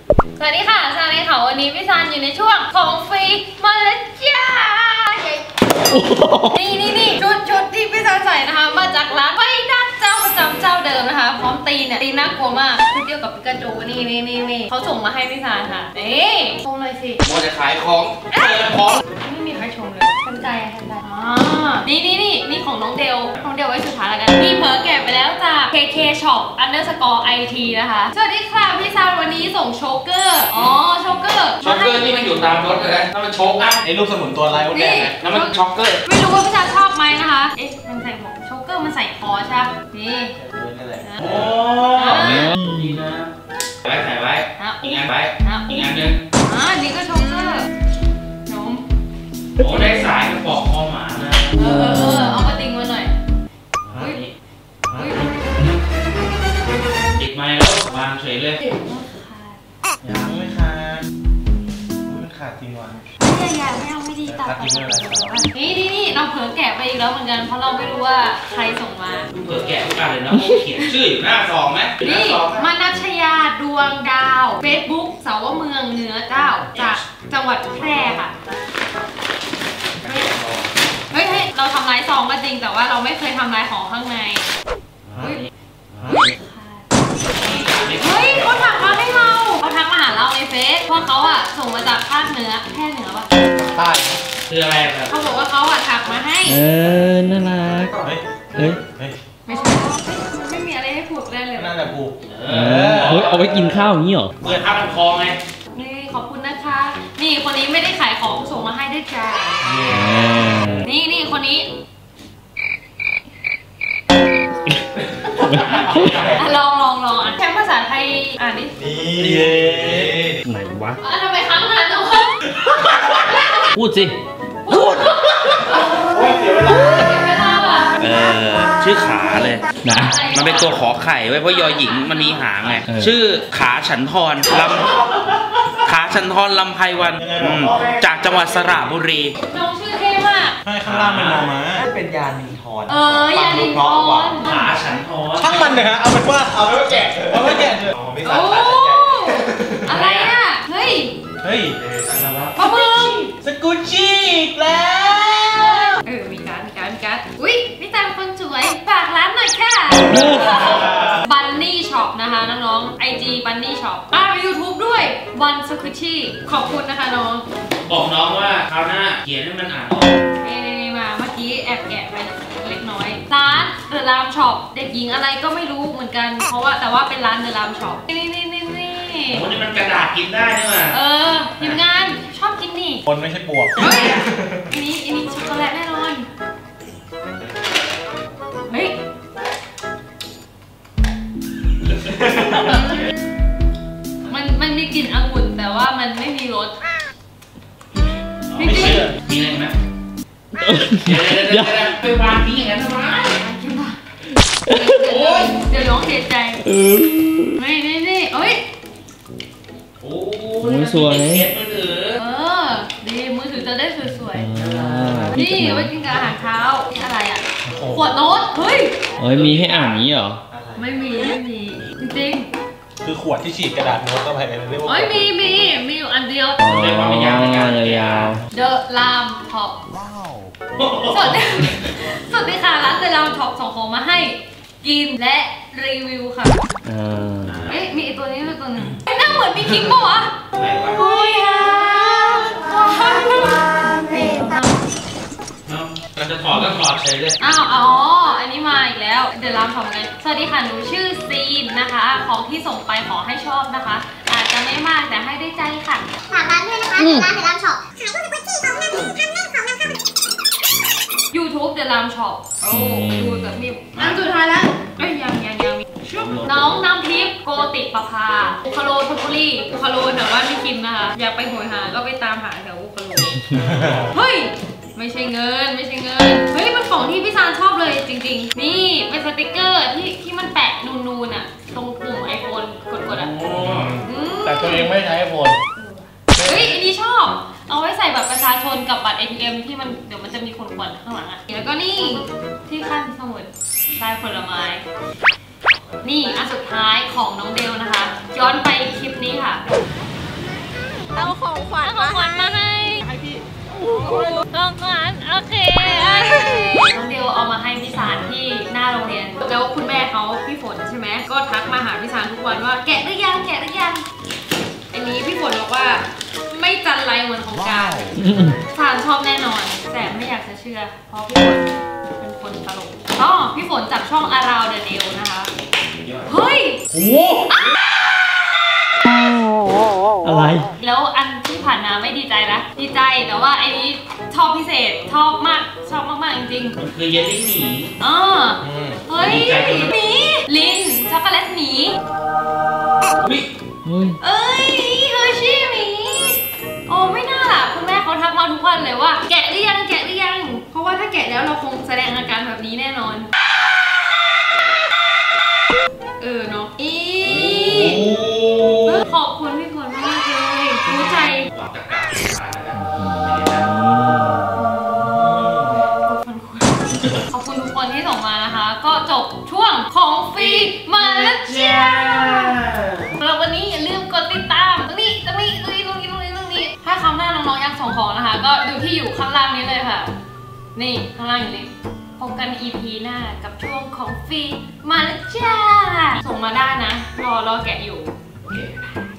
สวัสดีค่ะวันนี้พี่ซันอยู่ในช่วงของฟรีมาแล้วจ้านี่ชุดที่พี่ซันใส่นะคะมาจากร้านไฟดักเจ้าประจำเจ้าเดิมนะคะพร้อมตีเนี่ยตีน่ากลัวมากชุดเดียวกับปิกาจูนี่เขาส่งมาให้พี่ซันค่ะชมเลยสิโมจะขายของของไม่มีใครชมเลยทันใจนี่ของน้องเดลไว้สุดท้ายแล้วกันพี่เผลอแกะไปแล้วจาก KK Shop _IT นะคะสวัสดีค่ะพี่ซันวันนี้ส่งโชเกอร์โชเกอร์นี่มันอยู่ตามรถเลยนั่นมันโชกอ่ะไอ้ลูกสมุนตัวอะไรพวกนี้นั่นมันช็อกเกอร์ไม่รู้ว่าพี่ซันชอบไหมนะคะมันใส่หัวโชเกอร์มันใส่คอใช่นี่โอ้ดีนะใส่ไว้อีกอันนึงนี่ก็โชเกอร์นมโอ้ได้สายกระบอกคอหมานะเอามาติงมาหน่อยติดไม้แล้ววางเฉยเลยยังไม่ขาดมันขาดจริงว่ะไม่ดีตัดนี่เราเผลอแกะไปอีกแล้วเหมือนกันเพราะเราไม่รู้ว่าใครส่งมาเผลอแกะทุกการเลยนะเขียนชื่ออยู่หน้าซองไหมนี่มานัชยาดวงดาว Facebook เสาวเมืองเหนือเจ้าจากจังหวัดแพร่ค่ะเฮ้ยเราทำลายซองก็จริงแต่ว่าเราไม่เคยทำลายของข้างในเขาถักมาให้เราเขาทักมาหาเราในเฟซเพราะเขาส่งมาจากภาคเหนือแพร่เหนือป่ะใต้คืออะไรครับเขาบอกว่าเขาถักมาให้น่ารักไม่ใช่ไม่มีอะไรให้ผูกได้เลยนั่นแหละผูกเอาไว้กินข้าวอย่างนี้เหรอเพื่อทับมันคอไงนี่ขอบคุณนะคะนี่คนนี้ไม่ได้ขายของส่งมาให้ด้วยจ้านี่คนนี้ลองแค่ภาษาไทยดิไหนวะทำไมค้างนานจังวะพูดสิชื่อขาเลยนะมันเป็นตัวขอไข่ไว้เพราะยอหญิงมันมีหางไงชื่อขาฉันทรลำไพวันจากจังหวัดสระบุรีน้องชื่อเท่มากให้ข้างล่างเป็นมอม้าเป็นยานินทรยานินทรขาฉันทรช่างมันเลยฮะเอาเป็นว่าแกะเถอะอะไรเฮ้ยปะมึงสกุชชี่อีกแล้วมีการอุ๊ยพี่ตามคนสวยฝากร้านหน่อยค่ะบันนี่ช็อปนะคะน้องๆ IG บันนี่ช็อปYouTube ด้วยวันสกุชชี่ขอบคุณนะคะน้องบอกน้องว่าคราวหน้าเขียนให้มันอ่านออกมาเมื่อกี้แอบแกะไปเล็กน้อยร้านเดอะรามช็อปเด็กหญิงอะไรก็ไม่รู้เหมือนกันเพราะว่าแต่ว่าเป็นร้านเดอะรามช็อปนี่โอ้นี่มันกระดาษกินได้นี่ว่ะทีมงานชอบกินนี่คนไม่ใช่ปวกอันนี้ช็อกโกแลตแน่นอนเฮ้ยมันมีกลิ่นองุ่นแต่ว่ามันไม่มีรสไม่เชื่อมีอะไรไหมเดี๋ยวไปวางทิ้งอย่างนั้นทำไมเดี๋ยวน้องเสียใจนี่โอ้ยสวยดีมือถือจะได้สวยๆนี่ไว้กินกับอาหารเช้านี่อะไรขวดโน้ตเฮ้ยมีให้อ่านนี้เหรอไม่มีจริงคือขวดที่ฉีดกระดาษโน้ตเข้าไปเรียกว่ามีอยู่อันเดียวเรียกว่าไม่ยาวเดอะรามท็อปสวัสดีค่ะร้านเดอะรามท็อปส่งของมาให้กินและรีวิวค่ะมีตัวนี้ด้วยตัวนึงหน้าเหมือนมีคิงป่ะวะโอ้ยเราจะถอดก็ถอดเฉยเลยอันนี้มาอีกแล้วเดี๋ยวรามทำกันสวัสดีค่ะหนูชื่อซีนนะคะของที่ส่งไปขอให้ชอบนะคะอาจจะไม่มากแต่ให้ได้ใจค่ะฝากร้านด้วยนะคะร้านเดอะรามช็อปขายพวกสกุชชี่ของนำทำเล่นของนำเข้า YouTube เดอะรามช็อปดูแบบมีอันสุดท้ายแล้วยังน้องน้ำทิพย์โกติประภาบุคโลธนบุรีบุคโลแถวบ้านพี่คิมนะคะอยากไปโหยหาก็ไปตามหาแถวบุคโลเฮ้ยไม่ใช่เงินเฮ้ยมันของที่พี่ซานชอบเลยจริงๆนี่เป็นสติกเกอร์ที่มันแปะนูนตรงปุ่มไอโฟนกดแต่ตัวเองไม่ใช้ไอโฟนเฮ้ยอันนี้ชอบเอาไว้ใส่บัตรประชาชนกับบัตร ATM ที่มันเดี๋ยวมันจะมีขนข้างหลังแล้วก็นี่ที่ขั้นสมุดได้ผลไม้นี่อันสุดท้ายของน้องเดลนะคะย้อนไปคลิปนี้ค่ะของขวัญของขวัญมาให้ให้พี่ของขวัญโอเคน้องเดียวเอามาให้พี่สารที่หน้าโรงเรียนแล้วคุณแม่เขาพี่ฝนใช่ไหมก็ทักมาหาพี่สารทุกวันว่าแกะหรือยังแกะหรือยังอันนี้พี่ฝนบอกว่าไม่จันไรเหมือนของการสารชอบแน่นอนแต่ไม่อยากจะเชื่อเพราะพี่ฝนเป็นคนตลกอ๋อพี่ฝนจากช่อง Around the Nail นะคะเฮ้ยโอ้โหอะไรแล้วอันที่ผ่านมาไม่ดีใจนะดีใจแต่ว่าไอ้นี้ชอบพิเศษชอบมากจริงมันคือเยลลี่หมีๆอ๋อเฮ้ยหมีลินช็อกโกแลตหมีอุ๊ยเฮ้ยเอ้ยเฮอร์ชี่หมีโอ้ไม่น่าล่ะคุณแม่เขาทักมาทุกวันเลยว่าแกะหรือยังแกะหรือยังเพราะว่าถ้าแกะแล้วเราคงแสดงอาการแบบนี้แน่นอนเนาะขอบคุณพี่ฝนมากเลยรู้ใจหวังจะกลับมาแล้วกันขอบคุณทุกคนที่ส่งมานะคะ ก็จบช่วงของฟรีมาแล้วจ้าสำหรับวันนี้อย่าลืมกดติดตามตรงนี้ถ้าคำหน้าน้องๆอยากส่งของนะคะ ก็ดูที่อยู่ข้างล่างนี้เลยค่ะ นี่ข้างล่างอยู่นี่พบกัน EP หน้ากับช่วงของฟรีมาแล้วจ้าส่งมาได้นะรอแกะอยู่โอเค